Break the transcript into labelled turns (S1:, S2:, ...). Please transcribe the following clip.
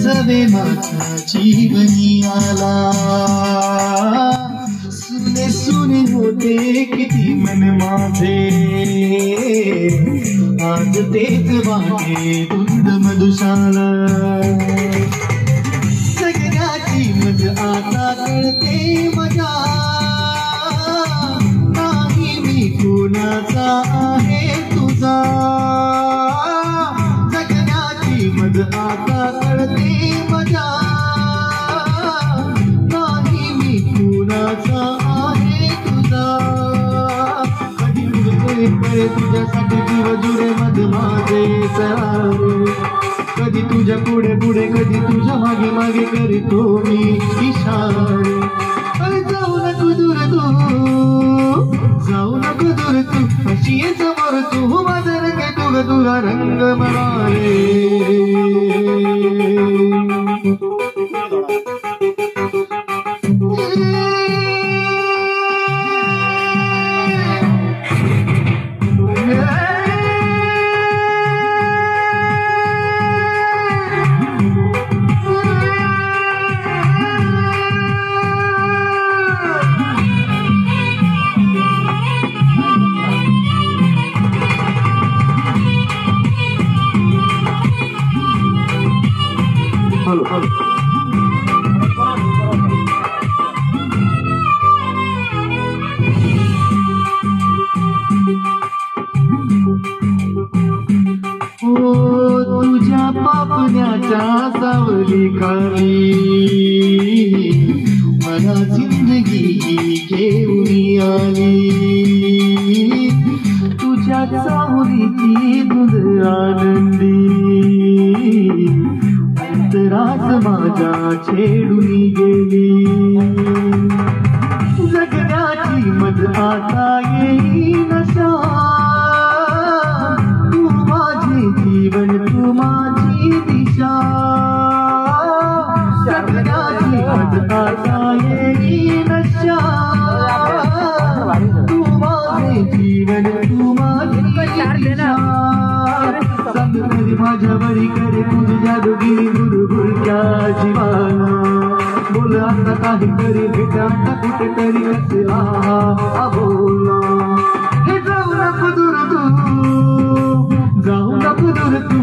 S1: सवे माझा जीवनी आला सुने सुने होते किती मन माझे आज तेच वाटे धुंद मधुशाला सगळ्याची मज आता कळते मजा नाही मी कोणाचा आहे तुझा जगण्याची मज आता कळते मजा नाही मी कोणाचा आहे तुझा कधी तुझे करे तुझ्यासाठी जीव जुरे मध माझे सरारे कधी तुझ्या पुढे पुढे कधी तुझ्या मागे मागे करतो मी इशारे अरे जाऊ नको दूर तू अशी आहे समोर तू माझं रंग तुला रंग म्हणाले तुझ्या पापण्याच्या सावली खाली मला जिंदगी घेऊन आली तुझ्या सावलीची तुझ आनंदी अंतरास माझ्या छेडून गेली जगण्याची मज आता येई नशा तू माझे जीवन तू माझी दिशा जगण्याची मज आता येई नशा तू माझे जीवन तू माझी दिशा संग करी माझ्यावरी करे तुझी जादूगिरी गुरुगुरक्या जीवाला बोल आता काहीतरी भेटा आता कुठेतरी कसे बोला हे जाऊ नको दूर तू